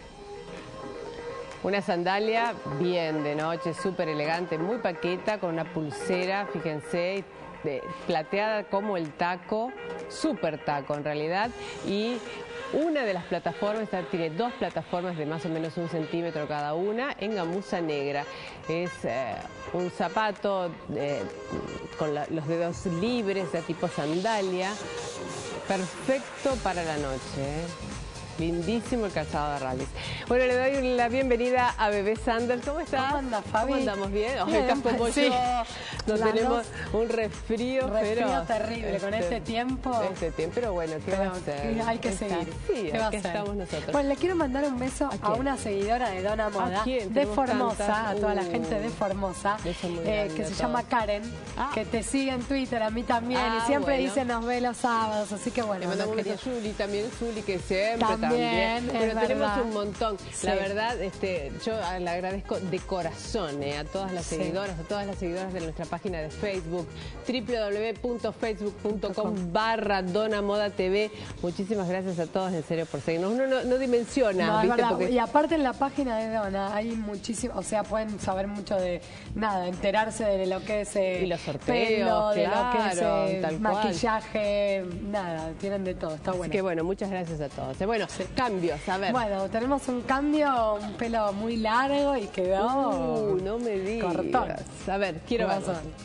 Una sandalia bien de noche, súper elegante, muy paqueta, con una pulsera, fíjense, de, plateada como el taco, súper taco en realidad. Y una de las plataformas, esta tiene dos plataformas de más o menos un centímetro cada una, en gamuza negra. Es eh, un zapato eh, con la, los dedos libres, de tipo sandalia, perfecto para la noche, ¿eh? Lindísimo el calzado de Rallis. Bueno, le doy la bienvenida a Bebé Sanders. ¿Cómo estás? ¿Cómo anda, Fabi? ¿Cómo andamos? ¿Bien? Hoy Bien, estás como sí. yo. Nos Las tenemos dos. un resfrío, Resfrío pero... terrible, con este tiempo. Este tiempo, pero bueno, ¿qué Pero va a hacer? hay que Está- seguir. Sí, ¿Qué va a aquí hacer? estamos nosotros. Bueno, le quiero mandar un beso a, quién? una seguidora de Dona Moda, quién? de Tenemos Formosa, tantas. a toda la Uh, gente de Formosa, beso muy eh, grande que a se todos. llama Karen, Ah. que te sigue en Twitter, a mí también, Ah, y siempre bueno. dice nos ve los sábados, así que Le bueno, mandamos nos un beso quería- a Juli también, Juli que siempre También, también, Pero es tenemos verdad. un montón. Sí. La verdad, este, yo le agradezco de corazón eh, a todas las Sí. seguidoras, a todas las seguidoras de nuestra página de Facebook, doble u doble u doble u punto facebook punto com barra Dona Moda T V. Muchísimas gracias a todos, en serio, por seguirnos. Uno no, no dimensiona, No, es ¿viste? verdad. Porque... Y aparte en la página de Dona hay muchísimo, o sea, pueden saber mucho de nada, enterarse de lo que es eh, Y los sorteos, pelo, de lo que es claro, eh, tal cual. maquillaje, nada, tienen de todo, está Así bueno. que bueno, muchas gracias a todos. Eh, Bueno, cambios, a ver. Bueno, tenemos un cambio, un pelo muy largo y quedó Uh, no me digas. cortón. A ver, quiero Vamos verlo. a ver.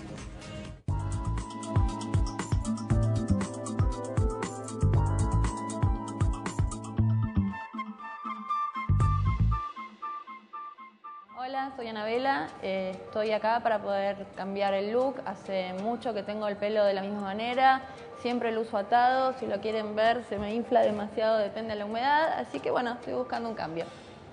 Hola, soy Anabela, eh, estoy acá para poder cambiar el look. Hace mucho que tengo el pelo de la misma manera, siempre lo uso atado, si lo quieren ver se me infla demasiado, depende de la humedad, así que bueno, estoy buscando un cambio.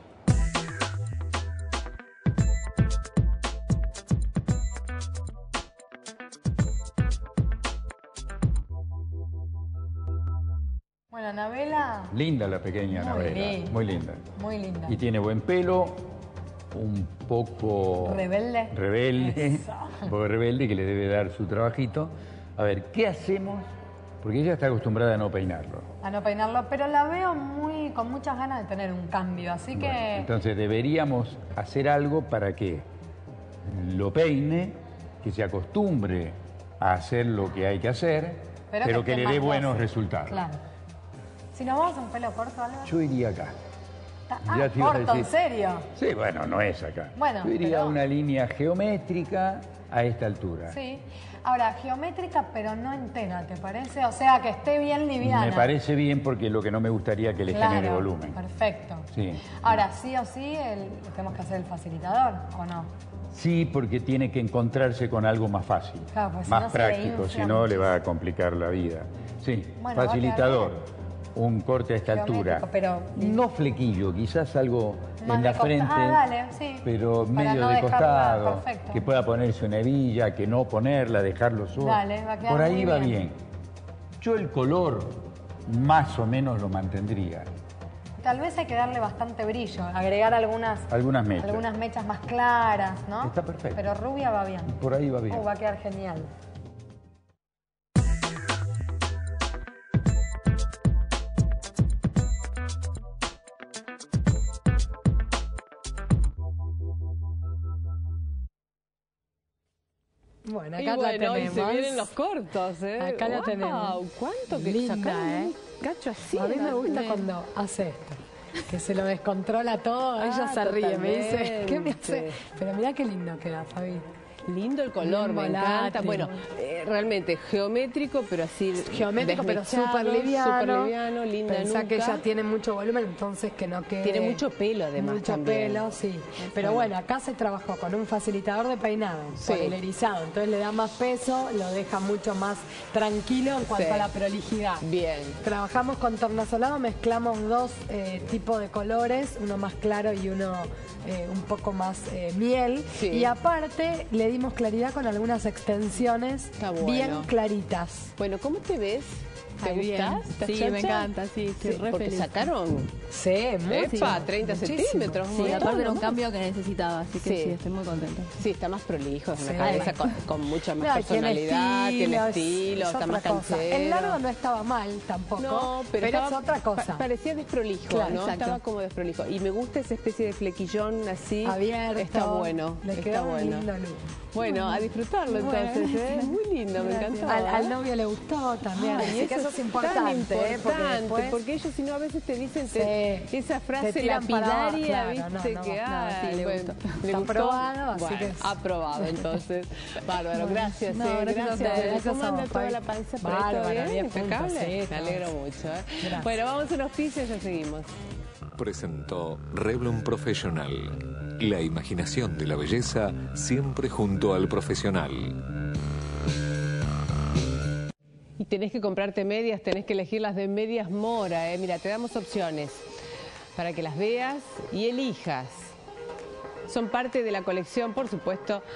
Bueno, Anabela, Linda la pequeña Muy Anabela, linda. muy linda. muy linda. Y tiene buen pelo, un poco... Rebelde. Rebelde, Eso. un poco rebelde que le debe dar su trabajito. A ver, ¿qué hacemos? Porque ella está acostumbrada a no peinarlo. A no peinarlo, pero la veo muy con muchas ganas de tener un cambio, así Bueno, que... entonces deberíamos hacer algo para que lo peine, que se acostumbre a hacer lo que hay que hacer, Pero pero, que que, esté le más dé buenos doce. resultados. Claro. Si nos vamos a un pelo corto, Álvaro. Yo iría acá. Está- Ya Ah, te iba a corto, ¿en decir. serio? Sí, bueno, no es acá. Bueno, Yo iría pero- a una línea geométrica a esta altura. Sí. Ahora, geométrica, pero no entera, ¿te parece? O sea, que esté bien liviana. Me parece bien porque lo que no me gustaría que le Claro, genere volumen. Perfecto. Sí. Ahora, sí o sí, el- tenemos que hacer el facilitador, ¿o no? Sí, porque tiene que encontrarse con algo más fácil, Claro, pues si más no se le práctico, infla si no le va a complicar la vida. Sí, Bueno, va a facilitador, quedar un corte a esta Geométrico, altura. pero- No flequillo, quizás algo Más en de la costa- frente, ah, dale, sí. pero Para medio no de dejarla- costado, perfecto. que pueda ponerse una hebilla, que no ponerla, dejarlo solo. Dale, va a quedar Por ahí muy va bien. bien. Yo el color más o menos lo mantendría. Tal vez hay que darle bastante brillo, agregar algunas, Algunas mechas. algunas mechas más claras, ¿no? Está perfecto. Pero rubia va bien. Por ahí va bien. Oh, va a quedar genial. Bueno, acá Y la bueno, y tenemos. se vienen los cortos, ¿eh? Acá la Wow, tenemos. ¿Cuánto que Linda, sacaron ¿eh? un cacho así? A mí me gusta enorme. cuando hace esto, que se lo descontrola todo, ella Ah, se ríe, me dice, ¿qué me totalmente. hace? Pero mirá qué lindo queda, Fabi. Lindo el color, Bien me encanta. volátil. Bueno, eh, realmente geométrico, pero así Geométrico, pero desmechado, súper liviano. súper liviano, linda Pensá nuca. que ella tiene mucho volumen, entonces que no quede... Tiene mucho pelo, además, Mucho también. pelo, sí. Pero bueno, acá se trabajó con un facilitador de peinado, Sí. con el erizado. Entonces le da más peso, lo deja mucho más tranquilo en cuanto Sí. a la prolijidad. Bien. Trabajamos con tornasolado, mezclamos dos eh, tipos de colores, uno más claro y uno eh, un poco más eh, miel. Sí. Y aparte le dimos claridad con algunas extensiones Está bueno. bien claritas. Bueno, ¿cómo te ves? ¿Te Ay, bien. gustas? ¿Estás Sí, chocha? me encanta, sí, estoy re Porque feliz. sacaron, Sí, epa, treinta muchísimo. centímetros. un Sí, montón, aparte era un ¿no? cambio que necesitaba, así que Sí. sí, estoy muy contenta. Sí, está más prolijo, es una Sí. cabeza con, con mucha más No, personalidad, tiene es- estilo, es está otra más cosa. cansero. El largo no estaba mal tampoco, No, pero, pero, estaba- es otra cosa. pa- parecía desprolijo, Claro, ¿no? exacto. Estaba como desprolijo. Y me gusta esa especie de flequillón así. Abierto. Está bueno, Le está quedó un bueno. lindo look. Bueno, a disfrutarlo Bueno, entonces, ¿eh? Muy lindo, me Gracias. encantó. Al, ¿eh? al novio le gustó también, Ay, así que eso es importante, tan ¿eh? porque importante, después... porque ellos si no a veces te dicen Sí. te- esa Te frase tiran para abajo, lapidaria, claro, viste, no, no, que no, ah, sí, le bueno, gustó. le Está gustó. aprobado, así Bueno, que- aprobado entonces. Bárbaro, gracias, No, eh, gracias a gracias. ustedes, gracias ¿Cómo a anda vos, toda Fabi? la panza? ¿Por Bárbaro, esto bien? diez puntos, ¿Impecable? sí, Me todo. alegro mucho. ¿eh? Gracias. Bueno, vamos a unos pisos y ya seguimos. Presentó Revlon Professional. La imaginación de la belleza siempre junto al profesional. Y tenés que comprarte medias, tenés que elegir las de Medias Mora. ¿eh? Mira, te damos opciones para que las veas y elijas. Son parte de la colección, por supuesto,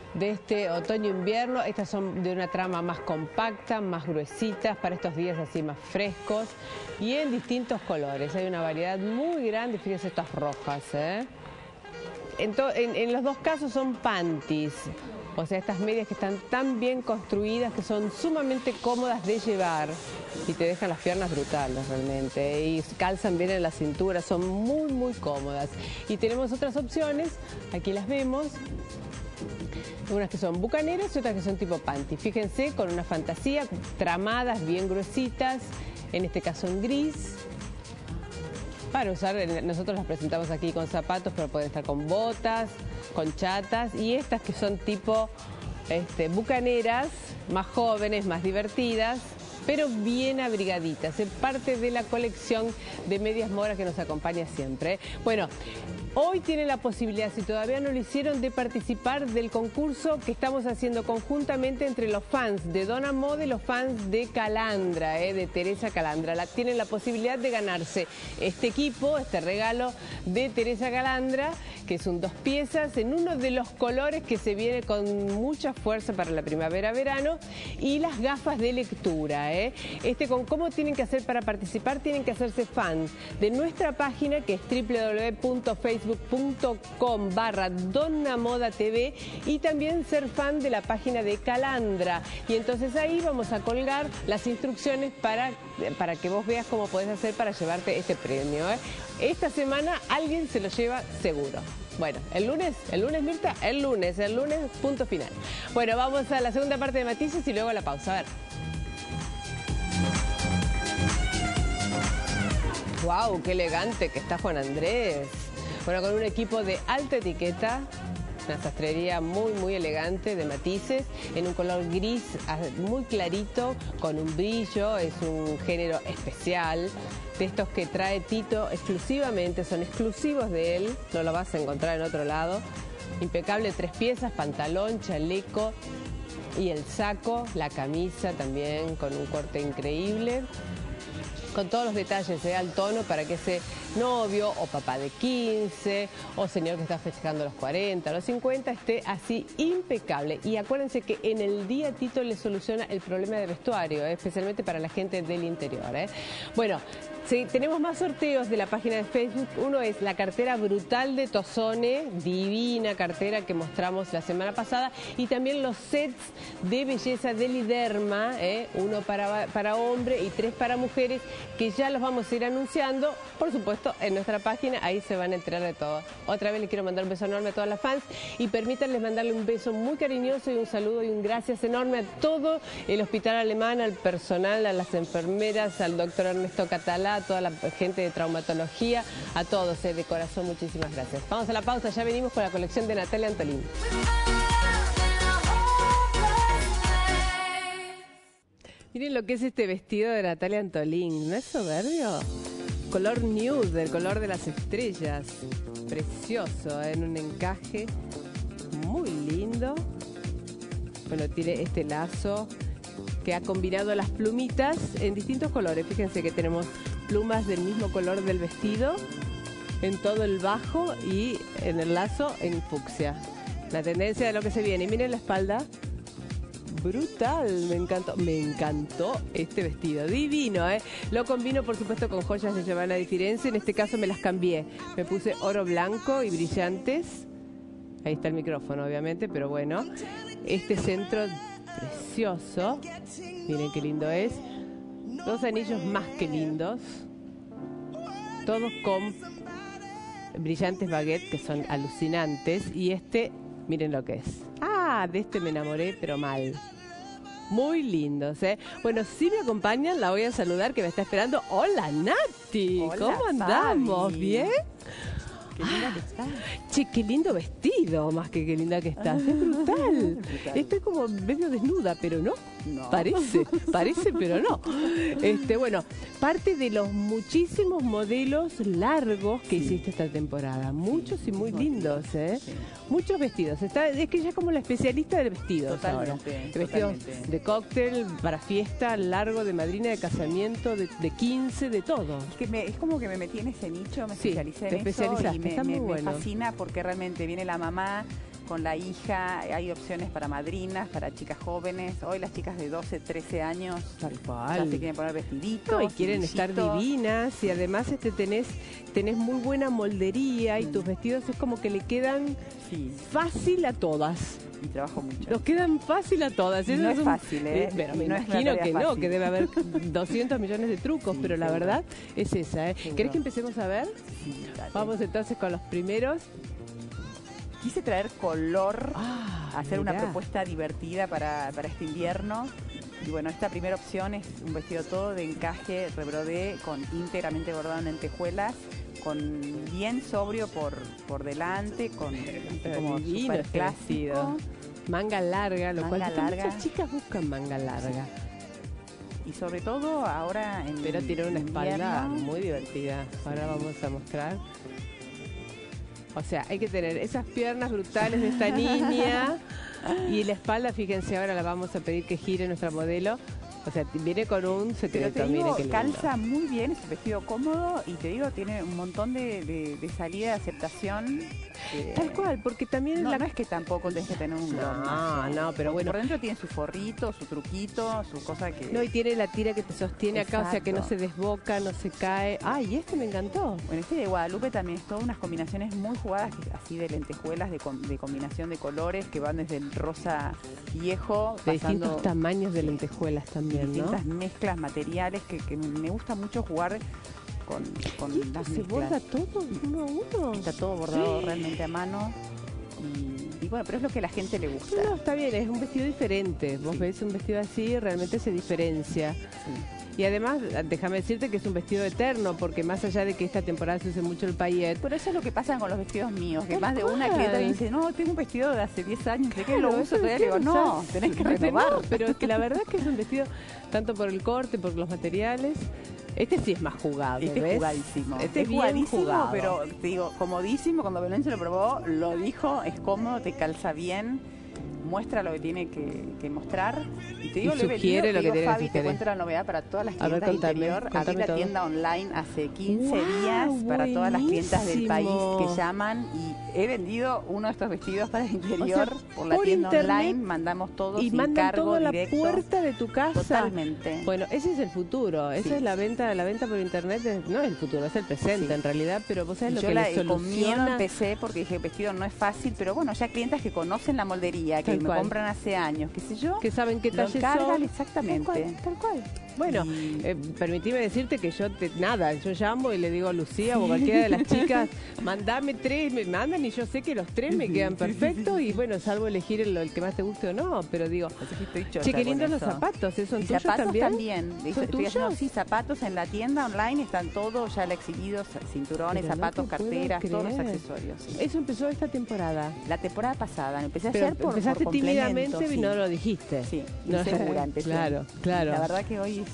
de este otoño-invierno. Estas son de una trama más compacta, más gruesitas, para estos días así más frescos y en distintos colores. Hay una variedad muy grande, fíjense estas rojas, ¿eh? En, en, en los dos casos son panties, o sea, estas medias que están tan bien construidas que son sumamente cómodas de llevar y te dejan las piernas brutales realmente, y calzan bien en la cintura, son muy muy cómodas. Y tenemos otras opciones, aquí las vemos, unas que son bucaneras y otras que son tipo panty. Fíjense, con una fantasía, tramadas bien gruesitas, en este caso en gris. Para usar, nosotros las presentamos aquí con zapatos, pero pueden estar con botas, con chatas. Y estas que son tipo este, bucaneras, más jóvenes, más divertidas, pero bien abrigaditas. Es parte de la colección de medias moras que nos acompaña siempre. Bueno, hoy tienen la posibilidad, si todavía no lo hicieron, de participar del concurso que estamos haciendo conjuntamente entre los fans de Donna Moda y los fans de Calandra, eh, de Teresa Calandra. La, tienen la posibilidad de ganarse este equipo, este regalo de Teresa Calandra, que son dos piezas en uno de los colores que se viene con mucha fuerza para la primavera-verano, y las gafas de lectura. Eh. Este, con, ¿Cómo tienen que hacer para participar? Tienen que hacerse fans de nuestra página, que es w w w punto facebook punto com barra Donna Moda T V, y también ser fan de la página de Calandra. Y entonces ahí vamos a colgar las instrucciones para, para que vos veas cómo podés hacer para llevarte este premio. ¿eh? Esta semana alguien se lo lleva seguro. Bueno, el lunes, el lunes, Mirta, el lunes, el lunes, punto final. Bueno, vamos a la segunda parte de Matices y luego a la pausa. A ver. ¡Wow! ¡Qué elegante que está Juan Andrés! Bueno, con un equipo de alta etiqueta, una sastrería muy, muy elegante de Matices, en un color gris muy clarito, con un brillo, es un género especial, de estos que trae Tito exclusivamente, son exclusivos de él, no lo vas a encontrar en otro lado. Impecable, tres piezas, pantalón, chaleco y el saco, la camisa también con un corte increíble, con todos los detalles, ¿eh? Al tono, para que ese novio o papá de quince o señor que está festejando los cuarenta, los cincuenta, esté así impecable. Y acuérdense que en el día Tito le soluciona el problema de vestuario, ¿eh? Especialmente para la gente del interior. ¿eh? Bueno, sí, tenemos más sorteos de la página de Facebook. Uno es la cartera brutal de Tozone, divina cartera que mostramos la semana pasada, y también los sets de belleza de Liderma, ¿eh? uno para, para hombre y tres para mujeres, que ya los vamos a ir anunciando, por supuesto, en nuestra página. Ahí se van a enterar de todo. Otra vez les quiero mandar un beso enorme a todas las fans, y permítanles mandarle un beso muy cariñoso y un saludo y un gracias enorme a todo el Hospital Alemán, al personal, a las enfermeras, al doctor Ernesto Catalá, a toda la gente de traumatología, a todos, eh, de corazón, muchísimas gracias. Vamos a la pausa, ya venimos con la colección de Natalia Antolín. Miren lo que es este vestido de Natalia Antolín, ¿no es soberbio? Color nude, el color de las estrellas, precioso, ¿eh? En un encaje muy lindo. Bueno, tiene este lazo que ha combinado las plumitas en distintos colores. Fíjense que tenemos plumas del mismo color del vestido en todo el bajo y en el lazo en fucsia. La tendencia de lo que se viene. Y miren la espalda. Brutal, me encantó, me encantó este vestido, divino, ¿eh? Lo combino, por supuesto, con joyas de Giovanna Di Firenze. En este caso me las cambié, me puse oro blanco y brillantes. Ahí está el micrófono, obviamente, pero bueno, este centro precioso, miren qué lindo es. Dos anillos más que lindos, todos con brillantes baguette que son alucinantes. Y este, miren lo que es. Ah, de este me enamoré, pero mal. Muy lindos, ¿eh? Bueno, si me acompañan, la voy a saludar, que me está esperando. Hola, Nati. Hola, ¿Cómo andamos? Fabi. ¿Bien? Qué linda que estás. Che, qué lindo vestido, más que qué linda que estás. Es brutal. Estoy como medio desnuda, pero no. No. Parece, parece, pero no. Este, bueno, parte de los muchísimos modelos largos que hiciste esta temporada. Muchos y muy lindos, ¿eh? Sí. Muchos vestidos. Está, es que ella es como la especialista de vestidos. Totalmente, ahora. De vestidos totalmente. de cóctel, para fiesta, largo, de madrina, de casamiento, de, de quince, de todo. Es, que me- es como que me metí en ese nicho, me Sí, especialicé te en eso especializaste, y me, está muy me- me bueno. fascina porque realmente viene la mamá con la hija, hay opciones para madrinas, para chicas jóvenes. Hoy las chicas de doce, trece años Tal ya cual. se quieren poner vestiditos. No, y quieren estar brillitos. divinas y además este tenés, tenés muy buena moldería y tus vestidos es como que le quedan Sí, fácil a todas. y trabajo mucho. Nos quedan fácil a todas. Eso No es un- fácil, ¿eh? Pero me No es una imagino tarea que no, fácil. que debe haber doscientos millones de trucos, Sí, pero la seguro. verdad es esa. ¿eh? Seguro. ¿Querés que empecemos a ver? Sí, dale. Vamos entonces con los primeros. Quise traer color, Ah, hacer una mirá. propuesta divertida para, para este invierno. Y bueno, esta primera opción es un vestido todo de encaje rebrodé con íntegramente bordado en lentejuelas, con bien sobrio por, por delante, con Pero como divino súper este vestido. clásico. Manga larga, lo cual Manga viste, larga. muchas chicas buscan manga larga. Y sobre todo ahora en Pero tiene una espalda invierno, muy divertida. Ahora vamos a mostrar. O sea, hay que tener esas piernas brutales de esta niña y la espalda, fíjense, ahora la vamos a pedir que gire nuestra modelo. O sea, viene con un Pero secreto, te digo, miren qué lindo. calza muy bien, es un vestido cómodo y te digo, tiene un montón de, de- de salida de aceptación. eh, Tal cual, porque también No, la... no es que tampoco tenés que tener un No, hornazo. no, pero Porque bueno. Por dentro tiene su forrito, su truquito, su cosa que... No, y tiene la tira que te sostiene acá, o sea que no Exacto. se desboca, no se cae. Ay, este me encantó. Bueno, este de Guadalupe también es todas unas combinaciones muy jugadas, que- así de lentejuelas, de, com- de combinación de colores, que van desde el rosa viejo, De pasando distintos tamaños de lentejuelas también, ¿no? distintas mezclas materiales, que, que me gusta mucho jugar con, con ¿Y esto las se mezclas. borda todo uno a uno? Está todo bordado realmente a mano. Y, y bueno, pero es lo que a la gente le gusta. No, está bien, es un vestido diferente. Vos Sí. ves un vestido así, realmente se diferencia. Sí. Y además, déjame decirte que es un vestido eterno, porque más allá de que esta temporada se usa mucho el paillet, Por eso es lo que pasa con los vestidos míos, que Tal más de una cual. clienta me dice, no, tengo un vestido de hace diez años, ¿de qué claro, lo eso uso? Todavía le decía, digo, no, usás- tenés que no, renovar. pero es que la verdad es que es un vestido, tanto por el corte, por los materiales, este sí es más jugado, Este ¿ves? es jugadísimo. Este es es bien jugadísimo, jugado. pero te digo, comodísimo. Cuando Belén se lo probó, lo dijo, es cómodo, te calza bien, muestra lo que tiene que, que mostrar. Y te digo, Y lo he sugiere vendido, lo que te digo, tiene que Fabi, te sugerir. cuento la novedad para todas las A ver, clientas contame, interior. Abrí contame la todo. tienda online hace quince ¡Guau, días para todas las clientas del país buenísimo! que llaman y he vendido uno de estos vestidos para el interior por la por tienda internet, online. Mandamos todo y sin mandan cargo todo a la directo. puerta de tu casa. Totalmente. Bueno, ese es el futuro, esa Sí. es la venta, la venta por internet, es- no es el futuro, es el presente Sí. en realidad, pero vos sabés lo Yo que la, le con miedo soluciona. empecé porque dije, vestido no es fácil, pero bueno, ya clientas que conocen la moldería, que Tal me cual. compran hace años, qué sé yo, Que saben qué lo talles encargan son. exactamente. Tal cual, tal cual. Bueno, Y- eh, permitime decirte que yo, te, nada, yo llamo y le digo a Lucía o cualquiera de las chicas, mandame tres, me mandan y yo sé que los tres me quedan perfectos y bueno, salvo elegir el, el que más te guste o no, pero digo, Así que estoy chocha che, qué con lindos los eso. zapatos, ¿eh? ¿Son Y tuyos zapatos también? también. ¿Son Estoy haciendo, tuyos? sí, zapatos en la tienda online, están todos ya exhibidos, cinturones, Pero no zapatos, te puedo carteras, todos los creer. accesorios. sí. Eso empezó esta temporada. La temporada pasada, empecé a Pero hacer por, empezaste por tímidamente complemento, y sí. no lo dijiste. Sí, No, insegura empecé. Claro, claro. La verdad que hoy es,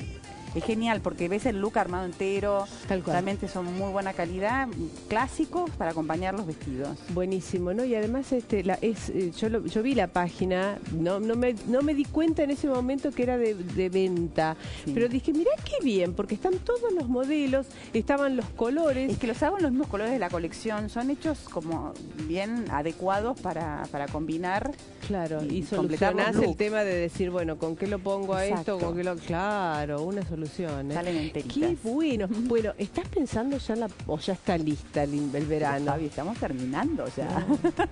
es genial porque ves el look armado entero, Tal cual. realmente son muy buena calidad, clásicos para acompañar los vestidos. Buenísimo, ¿no? Y además este, la, es, eh, yo, lo- yo vi la página, no, no, me, no me di cuenta en ese momento que era de, de venta, Sí. pero dije, mirá qué bien, porque están todos los modelos, estaban los colores. Es que los hago en los mismos colores de la colección, son hechos como bien adecuados para, para combinar. Claro, y, y completar los solucionás el looks. tema de decir, bueno, ¿con qué lo pongo a esto? Exacto. ¿Con qué lo...? Claro, una solución. ¿eh? Salen enteritas. Qué bueno. Bueno, ¿estás pensando ya en la, o ya está lista el, el verano? Fabi, estamos terminando ya.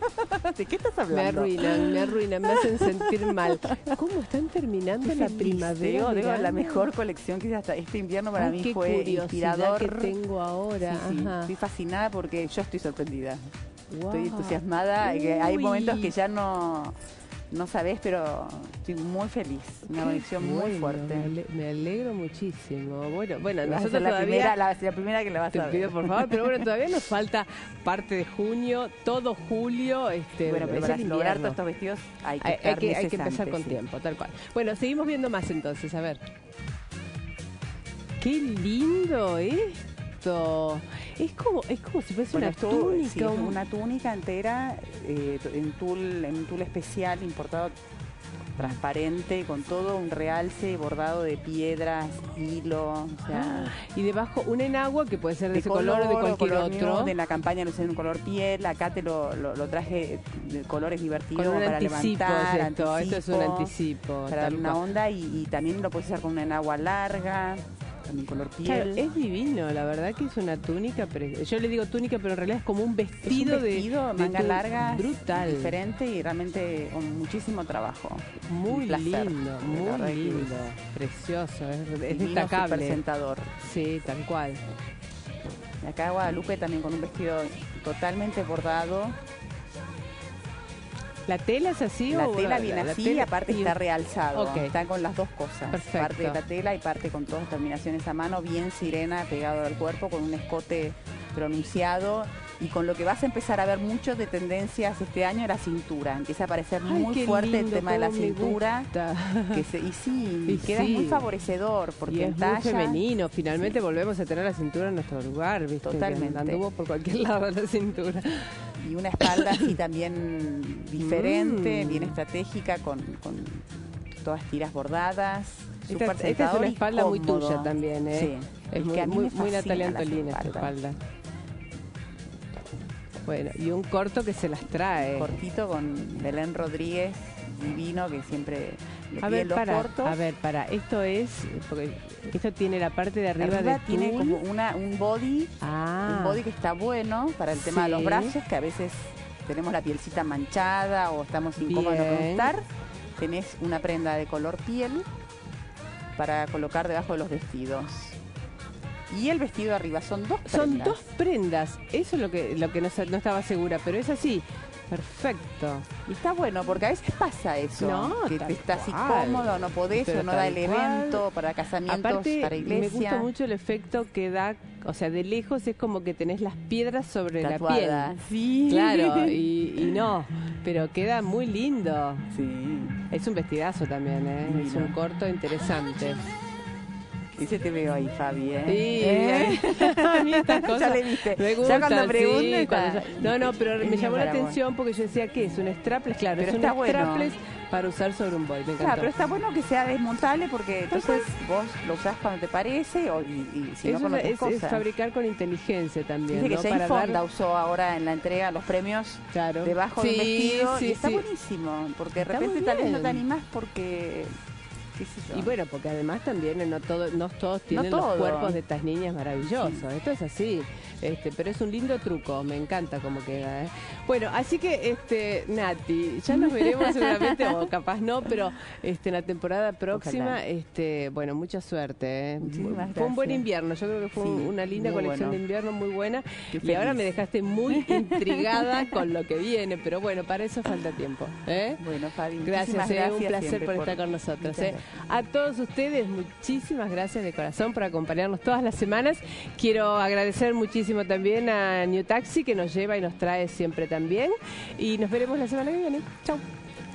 ¿De qué estás hablando? Me arruinan, me arruinan, me hacen sentir mal. ¿Cómo están terminando Qué la feliz, primavera? te digo, digo, la verano? mejor colección que hice hasta este invierno para Ay, mí qué fue curiosidad inspirador. que tengo ahora. Sí, sí, Ajá. estoy fascinada porque yo estoy sorprendida. Guau. Estoy entusiasmada. y que hay Uy. momentos que ya no, no sabés, pero estoy muy feliz. Una Qué conexión muy bueno, fuerte. Me, ale- me alegro muchísimo. Bueno, bueno, Vas a nosotros ser la todavía... primera, la, la primera que la vas Te a ver. pido por favor, pero bueno, todavía nos falta parte de junio, todo julio. Este, Bueno, pero es para el lograr invierno. todos estos vestidos hay que, Hay, hay estar que, hay meses que empezar antes, con sí. tiempo, tal cual. Bueno, seguimos viendo más entonces, a ver. Qué lindo esto. Es como, es como si fuese Bueno, una esto, túnica. sí, es un- una túnica entera eh, en tul, en un tul especial importado transparente, con todo un realce bordado de piedras, hilo, o sea... Ah, y debajo un enagua que puede ser de, de ese color, color o de cualquier color otro. nude, en la campaña lo hice en un color piel, acá te lo, lo, lo traje de colores divertidos con un para anticipo, levantar, es esto, anticipo, esto es un anticipo. para darle una onda y, y también lo puedes hacer con una enagua larga, también color piel. Claro, es divino, la verdad que es una túnica, pre- yo le digo túnica, pero en realidad es como un vestido, es un vestido de, de manga de larga, brutal, diferente y realmente con muchísimo trabajo. muy placer, lindo, la muy verdad que lindo, precioso, es, es divino, destacable. supersentador. Sí, tal cual. Y acá Guadalupe también con un vestido totalmente bordado. ¿La tela es así La o tela viene la, la así y tela- aparte y- está realzado. Ok. Está con las dos cosas. Perfecto. Parte de la tela y parte con todas terminaciones a mano, bien sirena, pegado al cuerpo, con un escote pronunciado. Y con lo que vas a empezar a ver mucho de tendencias este año, la cintura. Empieza a aparecer Ay, muy qué fuerte el lindo, tema de la cómo me cintura. gusta. Que se, y sí, Y queda sí. muy favorecedor. Porque Y es en muy talla, femenino, finalmente Sí. volvemos a tener la cintura en nuestro lugar, ¿viste? Totalmente. Que anduvo por cualquier lado la cintura. Y una espalda así también diferente, Mm. bien estratégica, con, con todas tiras bordadas. Esta, súper esta es sentador una y espalda muy cómodo. tuya también, ¿eh? Sí. Es muy, que a mí muy, me muy fascina Natalia las Antolina esta espaldas. espalda. Bueno, y un corto que se las trae. Cortito con Belén Rodríguez, divino, que siempre le A piden ver, los para, cortos. a ver, para, esto es, porque esto tiene la parte de arriba, Arriba de tiene tul. como una, un body, Ah, un body que está bueno para el tema de los Sí. brazos, que a veces tenemos la pielcita manchada o estamos incómodos Bien. con estar. Tenés una prenda de color piel para colocar debajo de los vestidos. Y el vestido de arriba son dos prendas. son dos prendas, eso es lo que, lo que no, sa- no estaba segura, pero es así, perfecto. Y está bueno, porque a veces pasa eso, No, que tal te estás cual. incómodo, no podés, Pero o no da tal el cual. evento para casamientos, Aparte, para me iglesia. gusta mucho el efecto que da, o sea, de lejos es como que tenés las piedras sobre Tatuadas. la piel. Sí. Claro, y, y no, pero queda muy lindo. Sí. Es un vestidazo también, ¿eh? Es Divino. un corto interesante. Ese te veo ahí, Fabi, ¿eh? Sí, ¿Eh? a mí estas cosas Ya le viste. me Ya gustan, cuando sí, pregunte, cuando está- yo- No, no, pero es me bien llamó la para vos. atención porque yo decía, ¿qué es? ¿Un strapless? Claro, Pero es un está bueno. strapless para usar sobre un boy, me encantó. Claro, pero está bueno que sea desmontable porque entonces vos lo usás cuando te parece o, y, y si no Eso con otras es, es cosas. fabricar con inteligencia también, Dice que ¿no? Jane Para Fonda dar- usó ahora en la entrega los premios Claro. debajo del Sí, vestido sí, y está sí. buenísimo porque de Está repente muy tal vez no bien. te animás porque qué sé yo. Y bueno, porque además también no, todo, no todos tienen todo. los cuerpos de estas niñas maravillosos. Esto es así. Este, pero es un lindo truco, me encanta cómo queda. ¿eh? Bueno, así que, este, Nati, ya nos veremos seguramente, o capaz no, pero este, en la temporada próxima, Ojalá. este, bueno, mucha suerte. ¿eh? Muchísimas Fue un buen gracias. invierno, yo creo que fue Sí, un- una linda muy colección bueno. de invierno, muy buena. Qué Y ahora feliz. me dejaste muy intrigada con lo que viene, pero bueno, para eso falta tiempo. ¿eh? Bueno, Fabi, Gracias, muchísimas eh, gracias un placer siempre por estar con nosotros. Muchas eh. gracias. A todos ustedes, muchísimas gracias de corazón por acompañarnos todas las semanas. Quiero agradecer muchísimo también a New Taxi, que nos lleva y nos trae siempre también. Y nos veremos la semana que viene. Chau.